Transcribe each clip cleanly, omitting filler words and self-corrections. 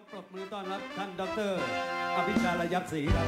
ปรบมือต้อนรับท่านดร.อภิชาลยักษ์ศรีครับ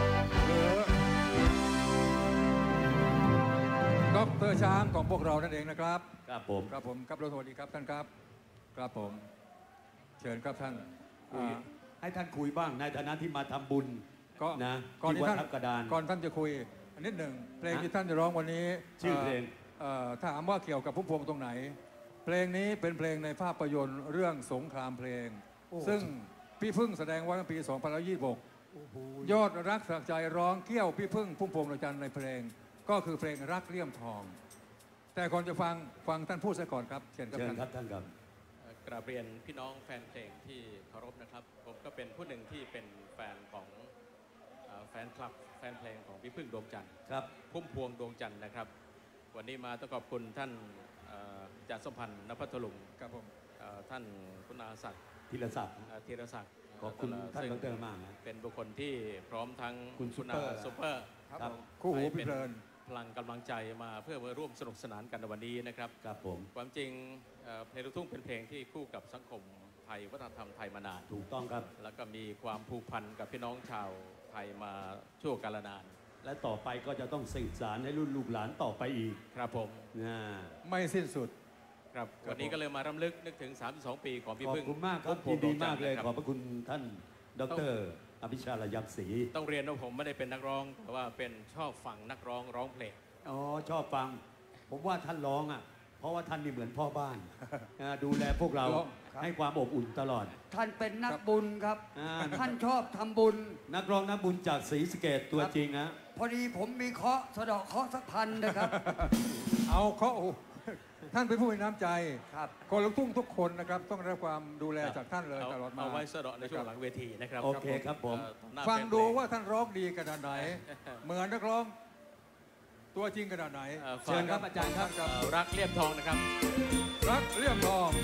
ดร.ช้างของพวกเรานั่นเองนะครับครับผมครับผมครับสวัสดีครับท่านครับครับผมเชิญครับท่านให้ท่านคุยบ้างในฐานะที่มาทำบุญก็นะก่อนที่ท่านก่อนท่านจะคุยนิดหนึ่งเพลงที่ท่านจะร้องวันนี้ชื่อเพลงถามว่าเกี่ยวกับพุ่มพวงตรงไหนเพลงนี้เป็นเพลงในภาพยนตร์เรื่องสงครามเพลงซึ่งพี่พึ่งแสดงไว้ในปี2526ยอดรักสักใจร้องเกี้ยวพี่พึ่งพุ่มพวงดวงจันทร์ในเพลงก็คือเพลงรักเลี่ยมทองแต่ก่อนจะฟังท่านพูดซะก่อนครับเชิญครับท่านครับกราบเรียนพี่น้องแฟนเพลงที่เคารพนะครับผมก็เป็นผู้หนึ่งที่เป็นแฟนของแฟนคลับแฟนเพลงของพี่พึ่งดวงจันทร์ครับพุ่มพวงดวงจันทร์นะครับวันนี้มาต้องขอบคุณท่านจ่าสมพันธ์ณพัทลุงครับผมท่านคุณอาศักดิ์ธีรศักดิ์ขอบคุณท่านดร.มากนะเป็นบุคคลที่พร้อมทั้งคุณซุปเปอร์ครับคู่หูพี่เพลินพลังกำลังใจมาเพื่อมาร่วมสนุกสนานกันในวันนี้นะครับครับผมความจริงเพลงลูกทุ่งเป็นเพลงที่คู่กับสังคมไทยวัฒนธรรมไทยมานานถูกต้องครับแล้วก็มีความผูกพันกับพี่น้องชาวไทยมาชั่วกาลนานและต่อไปก็จะต้องสืบสานให้รุ่นลูกหลานต่อไปอีกครับผมไม่สิ้นสุดครับวันนี้ก็เลยมารำลึกนึกถึง32ปีของพี่พึ่งขอบคุณมากครับยินดีมากเลยขอบพระคุณท่านดร.อภิชาลยักษ์ศรีต้องเรียนว่าผมไม่ได้เป็นนักร้องแต่ว่าเป็นชอบฟังนักร้องร้องเพลงอ๋อชอบฟังผมว่าท่านร้องอ่ะเพราะว่าท่านนี่เหมือนพ่อบ้านดูแลพวกเราให้ความอบอุ่นตลอดท่านเป็นนักบุญครับท่านชอบทำบุญนักร้องนักบุญจากศรีสะเกษตัวจริงนะพอดีผมมีเคาะสะเดาะเคาะสักพันนะครับเอาเคาะท่านเป็นผู้มีน้ำใจคนลูกทุ่งทุกคนนะครับต้องได้รับความดูแลจากท่านเลยตลอดมาเอาไว้สะเดาะในช่วงหลังเวทีนะครับโอเคครับผมฟังดูว่าท่านร้องดีขนาดไหนเหมือนนักร้องตัวจริงขนาดไหนเชิญครับอาจารย์ครับรักเลี่ยมทองนะครับรักเลี่ยมทอง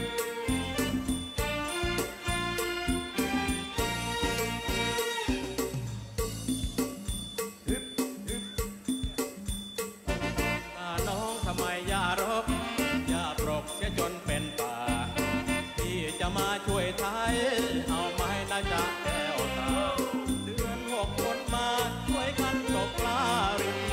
น้องทำไมอย่ารบอย่าปรบเสียจนเป็นป่าที่จะมาช่วยไทยเอาไม้น่าจะแก้วตาเดือน6คนมาช่วยกันตกปลาริม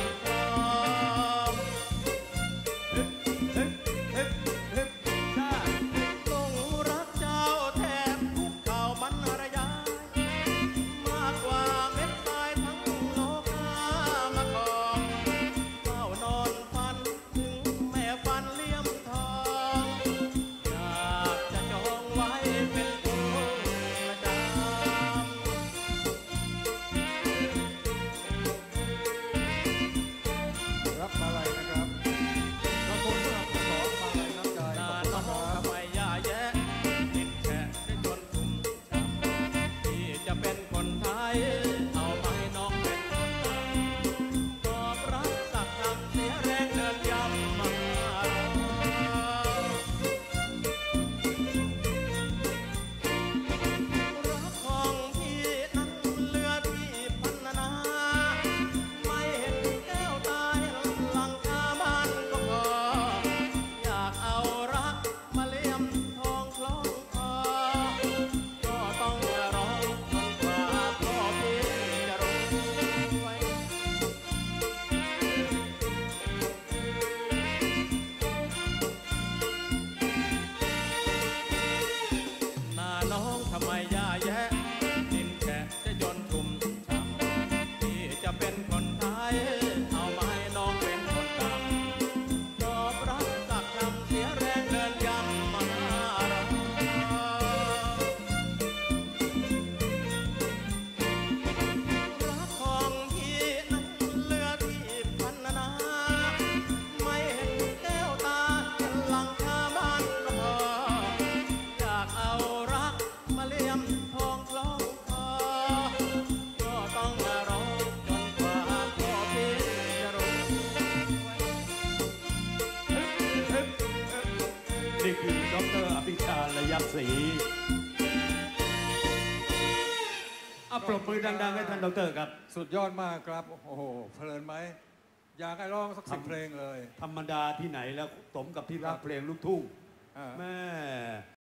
นี่คือดร.อภิชาลยักษ์ศรีปรบมือดังๆให้ท่านดร.ครับสุดยอดมากครับโอ้โหเพลินไหมอยากให้ร้องสัก10 เพลงเลยธรรมดาที่ไหนแล้วสมกับที่รักเพลงลูกทุ่งแม่